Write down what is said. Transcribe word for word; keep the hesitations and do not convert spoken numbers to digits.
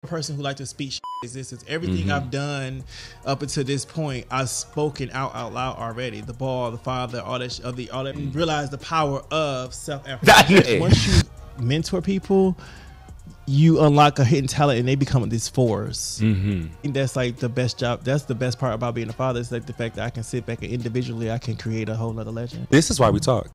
person who like to speak shit existence. Everything Mm-hmm. I've done up until this point, I've spoken out out loud already. The ball, the father, all that, sh- all the all that. Mm. Realize the power of self affirmation. Once you mentor people, you unlock a hidden talent and they become this force. Mm-hmm. I think that's like the best job. That's the best part about being a father. It's like the fact that I can sit back and individually I can create a whole nother legend. This is why we talk.